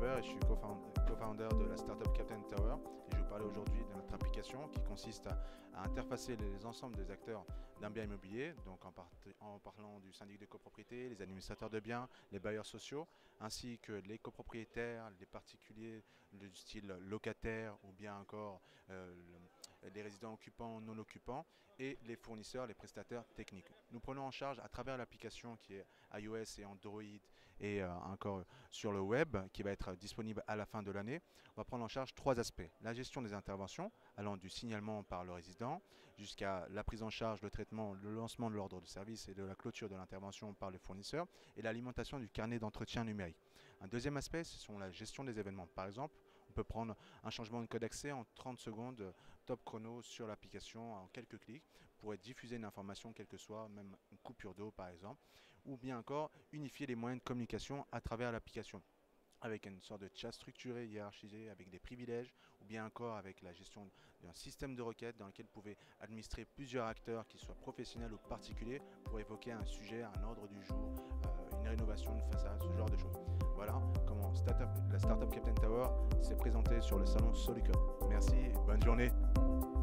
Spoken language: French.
Christopher et je suis co-founder de la startup Captain Tower. Et je vais vous parler aujourd'hui de notre application qui consiste à interfacer les ensembles des acteurs d'un bien immobilier, donc en parlant du syndic de copropriété, les administrateurs de biens, les bailleurs sociaux, ainsi que les copropriétaires, les particuliers du style locataire ou bien encore les résidents occupants, non occupants et les fournisseurs, les prestataires techniques. Nous prenons en charge à travers l'application qui est iOS et Android et encore sur le web qui va être disponible à la fin de l'année. On va prendre en charge 3 aspects. La gestion des interventions allant du signalement par le résident jusqu'à la prise en charge, le traitement, le lancement de l'ordre de service et de la clôture de l'intervention par le fournisseur et l'alimentation du carnet d'entretien numérique. Un deuxième aspect, ce sont la gestion des événements. Par exemple, on peut prendre un changement de code d'accès en 30 secondes top chrono sur l'application en quelques clics pour diffuser une information quelle que soit, même une coupure d'eau par exemple, ou bien encore unifier les moyens de communication à travers l'application avec une sorte de chat structuré, hiérarchisé, avec des privilèges, ou bien encore avec la gestion d'un système de requêtes dans lequel vous pouvez administrer plusieurs acteurs, qu'ils soient professionnels ou particuliers, pour évoquer un sujet, un ordre du jour, une rénovation de façade, ce genre de choses. Voilà comment la startup Captain Tower s'est présentée sur le salon Solucom. Merci et bonne journée.